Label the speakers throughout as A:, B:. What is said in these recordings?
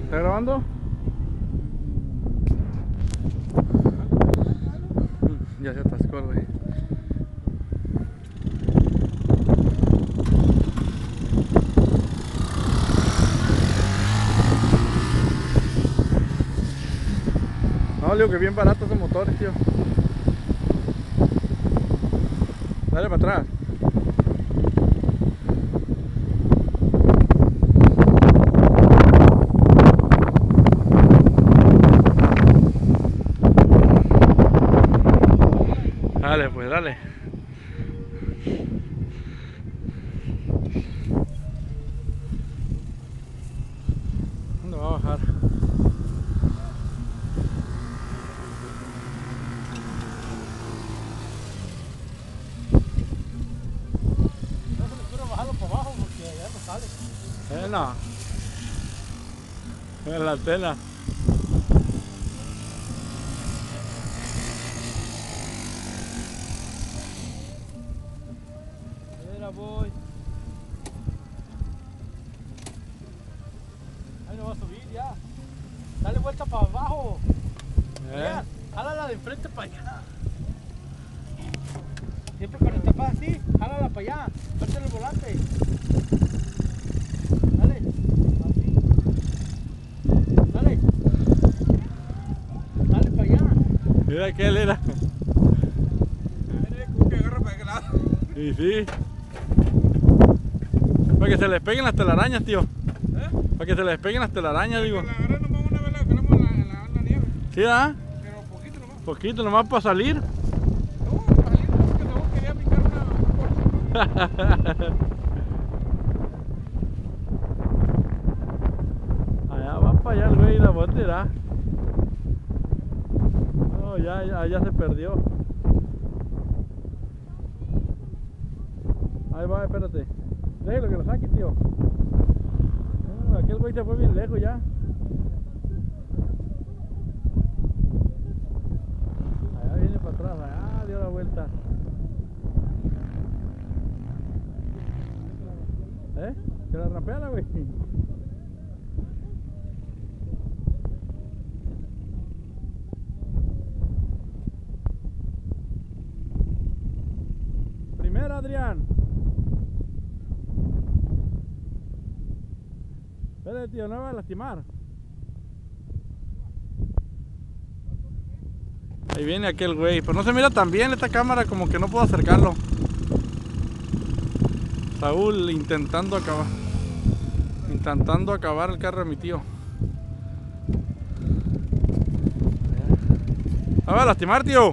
A: ¿Está grabando? Ya se atascó, güey. No, le digo que bien baratos esos motores, tío. Dale para atrás. Dale, pues dale. ¿Dónde va a bajar?
B: No se le quiero bajarlo para abajo porque allá no sale.
A: No. En la antena.
B: Mira, voy. Ahí no va a subir ya. Dale vuelta para abajo. Mira, jálala de enfrente para allá. Siempre cuando te pasa así, jálala para allá. Suéltale el volante. Dale. Así. Dale. Dale para allá.
A: Mira que él era.
C: Mira cómo que agarra para aquel lado.
A: Y sí. Para que se les peguen las telarañas, tío. Para que se les peguen las telarañas, digo.
C: La agarré nomás una vez, la agarramos en la nieve.
A: ¿Sí, ah?
C: Pero poquito nomás.
A: Poquito nomás para salir.
C: No, salí porque luego quería brincar una.
A: Allá va para allá el güey, la botera. No, ya se perdió. Ahí va, espérate. Déjalo que lo saque, tío. Aquel güey se fue bien lejos ya. Allá viene para atrás, allá dio la vuelta. ¿Se la rampeala, güey? Primera, Adrián. Espérate, tío, no me va a lastimar. Ahí viene aquel güey, pero no se mira tan bien esta cámara, como que no puedo acercarlo. Saúl intentando acabar el carro de mi tío. Me va a lastimar, tío.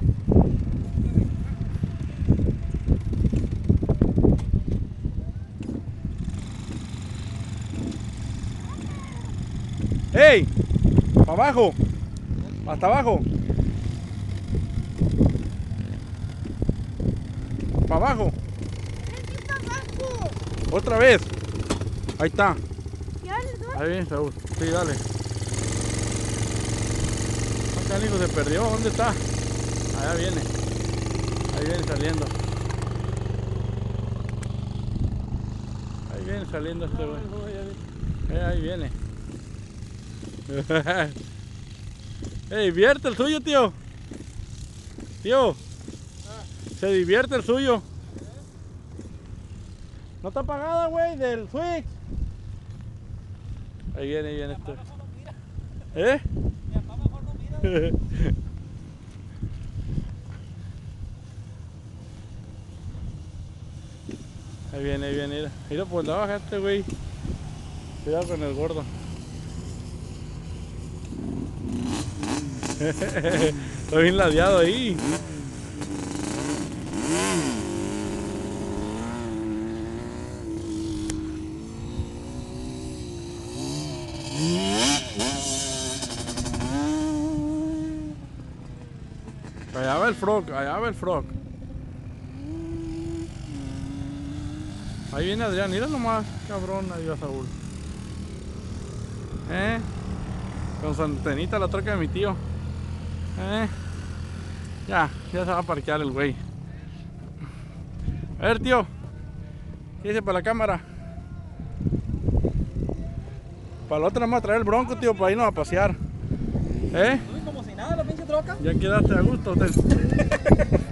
A: ¡Ey! ¡Para abajo! ¡Hasta abajo! ¡Para abajo! ¡Otra vez! Ahí está. Ahí viene Saúl. Sí, dale. Acá el hijo se perdió. ¿Dónde está? Allá viene. Ahí viene saliendo. Ahí viene saliendo este güey. Ahí viene. Divierte el suyo, tío. Tío, se divierte el suyo. No está apagada, güey, del switch. Ahí viene este.
B: Mi papá mejor no mira.
A: Ahí viene, mira. Mira por la baja este güey. Cuidado con el gordo. Está bien ladeado ahí. Allá va el frog, allá va el frog. Ahí viene Adrián, mira nomás, cabrón, ahí va Saúl. Con su antenita la troca de mi tío. Ya se va a parquear el güey. A ver, tío, ¿qué dice para la cámara? Para la otra vamos a traer el bronco, tío, para irnos a pasear.
B: Uy, como si nada, la pinche troca.
A: Ya quedaste a gusto, usted.